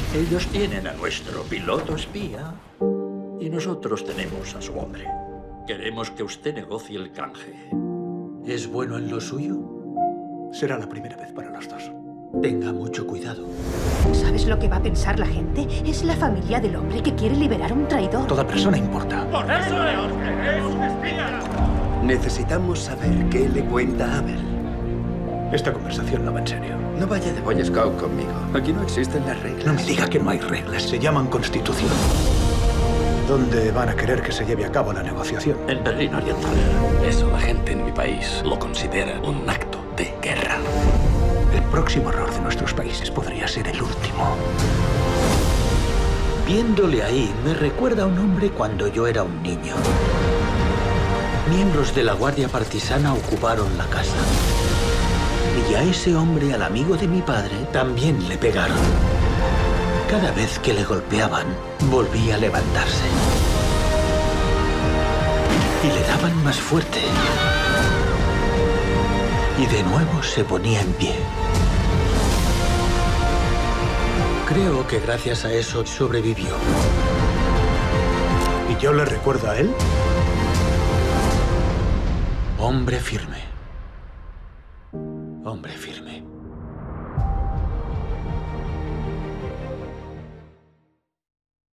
Ellos tienen a nuestro piloto espía y nosotros tenemos a su hombre. Queremos que usted negocie el canje. ¿Es bueno en lo suyo? Será la primera vez para los dos. Tenga mucho cuidado. ¿Sabes lo que va a pensar la gente? Es la familia del hombre que quiere liberar a un traidor. Toda persona importa. ¡Por eso es un espía! Necesitamos saber qué le cuenta a Abel. Esta conversación no va en serio. No vaya de Boy Scout conmigo. Aquí no existen las reglas. No me diga que no hay reglas. Se llaman Constitución. ¿Dónde van a querer que se lleve a cabo la negociación? En Berlín Oriental. Eso la gente en mi país lo considera un acto de guerra. El próximo error de nuestros países podría ser el último. Viéndole ahí, me recuerda a un hombre cuando yo era un niño. Miembros de la Guardia Partisana ocuparon la casa. Y a ese hombre, al amigo de mi padre, también le pegaron. Cada vez que le golpeaban, volvía a levantarse. Y le daban más fuerte. Y de nuevo se ponía en pie. Creo que gracias a eso sobrevivió. ¿Y yo le recuerdo a él? Hombre firme. Hombre firme.